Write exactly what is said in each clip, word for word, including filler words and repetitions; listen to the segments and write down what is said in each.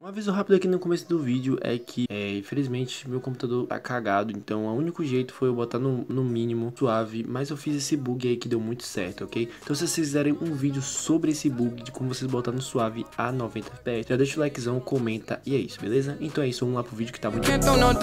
Um aviso rápido aqui no começo do vídeo é que, é, infelizmente, meu computador tá cagado, então o único jeito foi eu botar no, no mínimo suave, mas eu fiz esse bug aí que deu muito certo, ok? Então se vocês quiserem um vídeo sobre esse bug, de como vocês botar no suave a noventa F P S, já deixa o likezão, comenta e é isso, beleza? Então é isso, vamos lá pro vídeo que tá muito...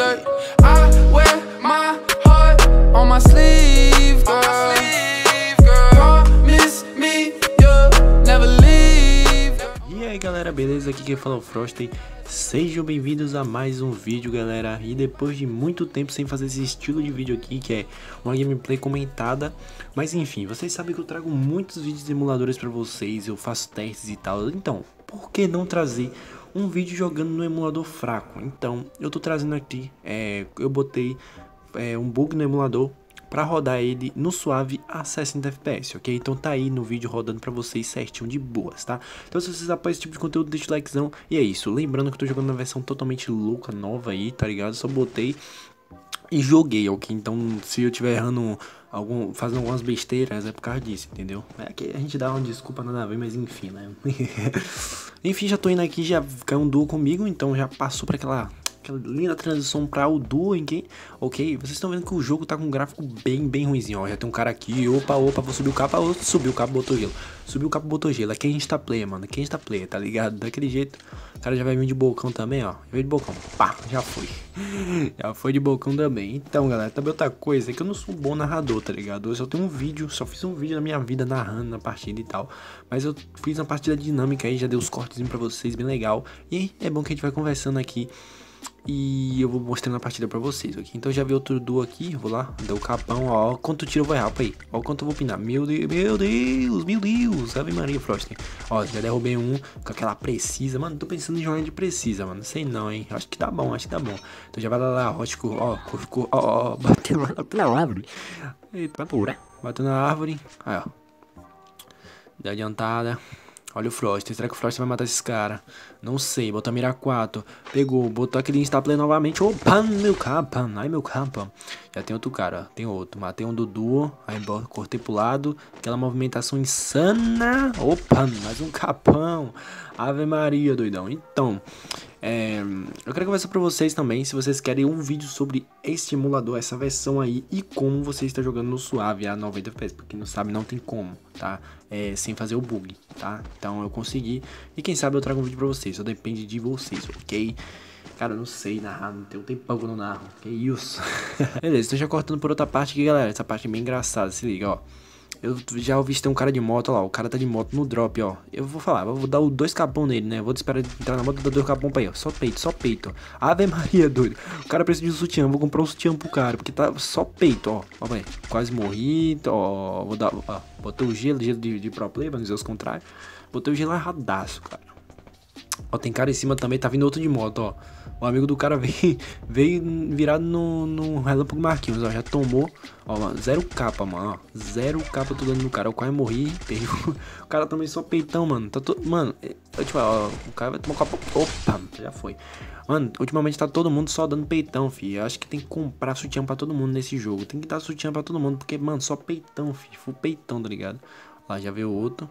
E aí galera, beleza? Aqui quem fala é o Frosty. Sejam bem-vindos a mais um vídeo, galera. E depois de muito tempo sem fazer esse estilo de vídeo aqui, que é uma gameplay comentada, mas enfim, vocês sabem que eu trago muitos vídeos de emuladores pra vocês, eu faço testes e tal. Então, por que não trazer um vídeo jogando no emulador fraco? Então, eu tô trazendo aqui, é, eu botei é, um bug no emulador para rodar ele no suave a sessenta F P S, ok? Então tá aí no vídeo rodando pra vocês certinho de boas, tá? Então se vocês apoiam esse tipo de conteúdo, deixa o likezão. E é isso, lembrando que eu tô jogando na versão totalmente louca, nova aí, tá ligado? Só botei e joguei, ok? Então se eu tiver errando, algum, fazendo algumas besteiras, é por causa disso, entendeu? É que a gente dá uma desculpa nada a ver, mas enfim, né? Enfim, já tô indo aqui, já caiu um duo comigo, então já passou pra aquela... aquela linda transição para o duo, ok? Ok, vocês estão vendo que o jogo tá com um gráfico bem, bem ruimzinho, ó. Já tem um cara aqui, opa, opa, vou subir o capa, outro subiu o capa, botou gelo. Subiu o capa, botou gelo. Aqui a gente tá player, mano. Aqui a gente tá player, tá ligado? Daquele jeito. O cara já vai vir de bocão também, ó. Veio de bocão. Pá, já foi. Já foi de bocão também. Então, galera, também outra coisa é que eu não sou um bom narrador, tá ligado? Eu só tenho um vídeo, só fiz um vídeo na minha vida narrando na partida e tal. Mas eu fiz uma partida dinâmica aí, já dei os cortezinhos pra vocês, bem legal. E é bom que a gente vai conversando aqui e eu vou mostrando a partida pra vocês, ok? Então já vi outro duo aqui, vou lá, deu o capão, ó, quanto tiro eu vou errar, aí, ó, quanto eu vou pinar, meu Deus, meu Deus, meu Deus, Ave Maria, Frost, ó, já derrubei um com aquela precisa, mano, tô pensando em jogar de precisa, mano, sei não, hein, acho que tá bom, acho que tá bom, então já vai lá, lá, ó, ficou, ó, ficou, ó, ó, bateu na árvore, eita, pura, bateu na árvore, aí, ó, deu adiantada. Olha o Frost, será que o Frost vai matar esses caras? Não sei, botou a mira quatro. Pegou, botou aquele instaplay novamente. Opa, meu capa, ai meu capa. Já tem outro cara, ó, tem outro. Matei um do duo, aí cortei pro lado. Aquela movimentação insana. Opa, mais um capão. Ave Maria, doidão. Então, é, eu quero conversar pra vocês também, se vocês querem um vídeo sobre este emulador, essa versão aí, e como você está jogando no suave a noventa F P S. Porque não sabe, não tem como, tá? É, sem fazer o bug, tá? Então eu consegui, e quem sabe eu trago um vídeo pra vocês, só depende de vocês, ok? Cara, eu não sei narrar, não tem um tempão que eu não narro, que isso? Beleza, tô já cortando por outra parte aqui, galera, essa parte é bem engraçada, se liga, ó. Eu já ouvi ter um cara de moto, ó lá, o cara tá de moto no drop, ó. Eu vou falar, eu vou dar o dois capão nele, né? Eu vou esperar ele entrar na moto e dar dois capão pra ele, ó. Só peito, só peito, ó. Ave Maria, doido. O cara precisa de um sutiã, vou comprar um sutiã pro cara, porque tá só peito, ó. Ó, velho, quase morri, ó. Vou dar, ó. Botei o gelo, gelo de, de pro play, pra não dizer os contrários. Botei o gelo erradaço, cara. Ó, tem cara em cima também, tá vindo outro de moto, ó. O amigo do cara veio, veio virado no, no Relâmpago Marquinhos, ó. Já tomou, ó, mano, zero capa, mano, ó. Zero capa eu tô dando no cara. Eu quase morri, perdi. O cara também só peitão, mano. Tá todo. Mano, eu, tipo, ó, o cara vai tomar capa. Opa, já foi. Mano, ultimamente tá todo mundo só dando peitão, fi. Eu acho que tem que comprar sutiã pra todo mundo nesse jogo. Tem que dar sutiã pra todo mundo, porque, mano, só peitão, fi. Full peitão, tá ligado? Lá, já veio outro.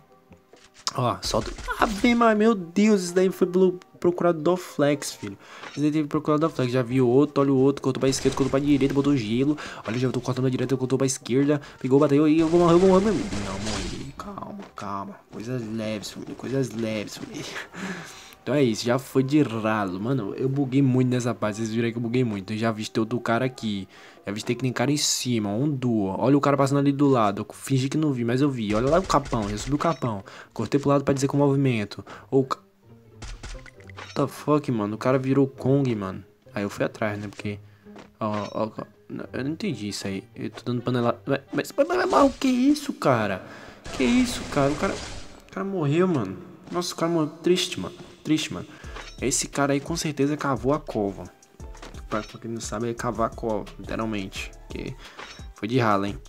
Ó, solta. Ah, bem, mas meu Deus, isso daí foi pelo procurado do Flex, filho. Isso daí teve procurado do Flex. Já viu outro, olha o outro, cortou pra esquerda, cortou pra direita, botou gelo. Olha, já tô cortando pra direita, cortou pra esquerda. Pegou, bateu e eu vou morrer, eu vou morrer, meu. Não, morri. Calma, calma. Coisas leves, filho. Coisas leves, filho. Então é isso, já foi de ralo. Mano, eu buguei muito nessa parte, vocês viram que eu buguei muito. Eu já avistei outro cara aqui. Já avistei que tem cara em cima, um duo. Olha o cara passando ali do lado. Eu fingi que não vi, mas eu vi. Olha lá o capão, já subiu o capão. Cortei pro lado pra dizer com o movimento. Ou... What the fuck, mano? O cara virou Kong, mano. Aí eu fui atrás, né? Porque... Ó, ó, ó. Eu não entendi isso aí. Eu tô dando panela... Mas, mas, mas, mas o que é isso, cara? Que isso, cara? O cara... O cara morreu, mano. Nossa, o cara morreu triste, mano. Triste, mano. Esse cara aí com certeza cavou a cova. Pra quem não sabe, ele cavou a cova, literalmente. Porque foi de rala, hein?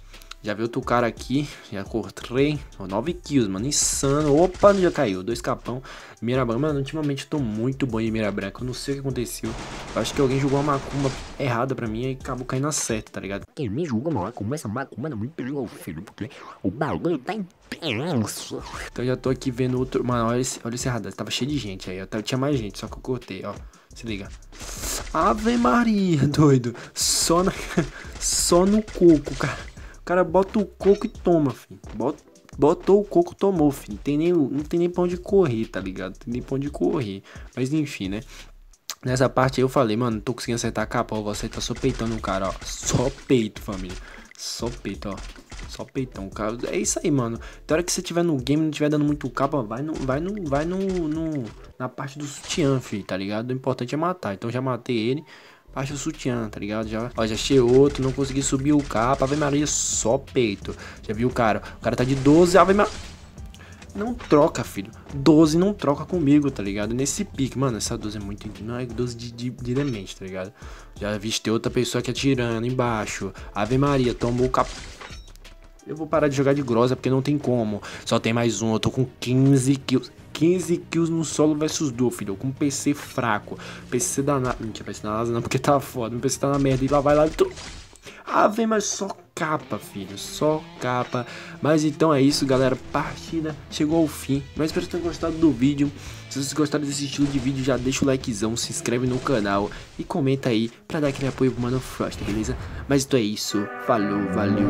Já vi outro cara aqui, já cortei, nove kills, mano, insano. Opa, já caiu, dois capão. Mira branca, mano, ultimamente eu tô muito bom em mira branca, eu não sei o que aconteceu. Eu acho que alguém jogou uma macumba errada pra mim e acabou caindo na certa, tá ligado? Quem me julga uma macumba, essa macumba não me pegou, filho, porque o bagulho tá intenso. Então eu já tô aqui vendo outro, mano, olha esse, olha esse radar, tava cheio de gente aí, eu tinha mais gente, só que eu cortei, ó. Se liga. Ave Maria, doido. Só, na, só no coco, cara. O cara bota o coco e toma, filho. Bota, botou o coco, tomou, filho. Não tem nem, não tem nem pra onde correr, tá ligado? Não tem nem pra onde correr. Mas enfim, né? Nessa parte aí eu falei, mano, não tô conseguindo acertar a capa. Ó, você tá só peitando um cara, ó. Só peito, família. Só peito, ó. Só peitão, cara. É isso aí, mano. Tem hora que você tiver no game, não tiver dando muito capa, vai no, vai no, vai no, no na parte do sutiã, filho, tá ligado? O importante é matar. Então já matei ele. Parte do sutiã, tá ligado? Já, ó, já achei outro, não consegui subir o capa. Ave Maria, só peito. Já viu o cara? O cara tá de doze, Ave Maria. Não troca, filho. doze não troca comigo, tá ligado? Nesse pique, mano, essa doze é muito... Não é doze de, de, de demente, tá ligado? Já viste outra pessoa que atirando embaixo. Ave Maria, tomou o cap... Eu vou parar de jogar de grossa porque não tem como. Só tem mais um, eu tô com quinze kills. quinze kills no solo versus duo, filho. Com um P C fraco. P C danado. Não tinha P C da NASA não, porque tá foda. Meu P C tá na merda. E lá vai lá e tu... Ah, vem, mas só capa, filho. Só capa. Mas então é isso, galera. Partida chegou ao fim. Mas espero que tenham gostado do vídeo. Se vocês gostaram desse estilo de vídeo, já deixa o likezão, se inscreve no canal e comenta aí pra dar aquele apoio pro Mano Frost, beleza? Mas então é isso. Falou, valeu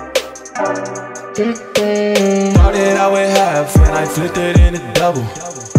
e...